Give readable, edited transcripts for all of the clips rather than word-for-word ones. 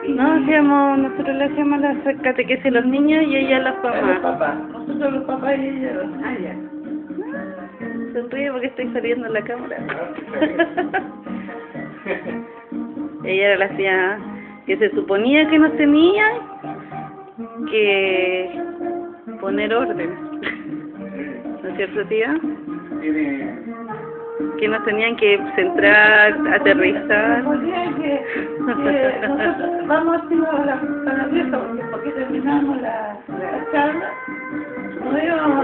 No, nosotros le hacíamos la catequesis a los niños y ella a las Los mamás. papás. Nosotros los papás y ella. Ah, ya. Sonríe porque estoy saliendo en la cámara. Ella era la tía que se suponía que nos tenía que poner orden. ¿No es cierto, tía? Que nos tenían que centrar, aterrizar. Nosotros vamos a la fiesta porque terminamos la charla. Nos íbamos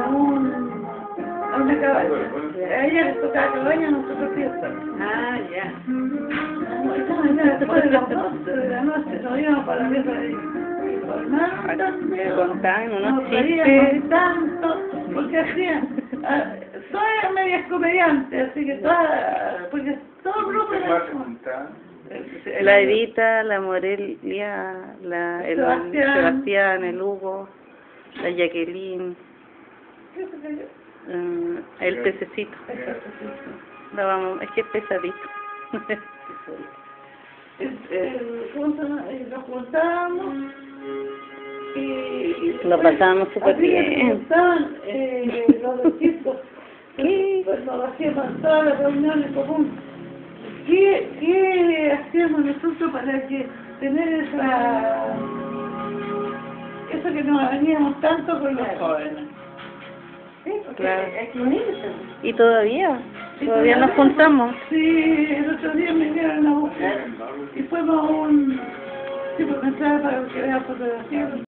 a una cabaña. A ella les tocaba cabaña, a nosotros fiesta. Ah, ya. Después de las 12 de la noche nos íbamos para la fiesta de Contaban unos nos chistes. reíamos tanto, porque hacían, soy media comediante, así que porque todo el grupo era La Edita, la Morelia, el Sebastián, el Hugo, la Jacqueline, el pececito. No, vamos, es que es pesadito. Nos juntábamos y Lo pasábamos súper bien. Nos gustaban los registros que nos hacíamos todas las reuniones comunes. ¿Qué hacíamos nosotros para que tener eso que nos veníamos tanto con los jóvenes? Sí, porque hay que unirse. ¿Y todavía nos juntamos? Sí, el otro día me dieron a buscar y fuimos a un tipo de entrada para que vea fotografías.